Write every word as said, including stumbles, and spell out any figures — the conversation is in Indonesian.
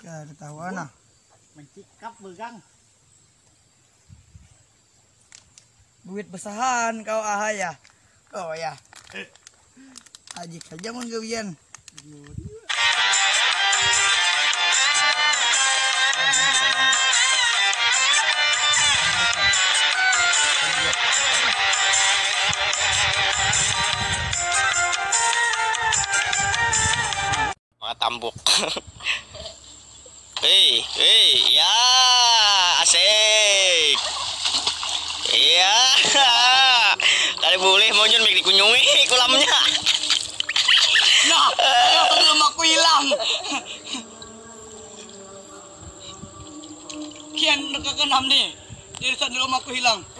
Kada tahu ana. Mencikap begang. Duit besahan kau ah ya. Kau ya. Aji saja mun gawian. Mga tambok. Hei, hei, ya, asik. Iya. Kali boleh mau nyun mik dikunjungi kolamnya. Nah, belum aku hilang. Kian dekat enam nih. Dari saat belum aku hilang.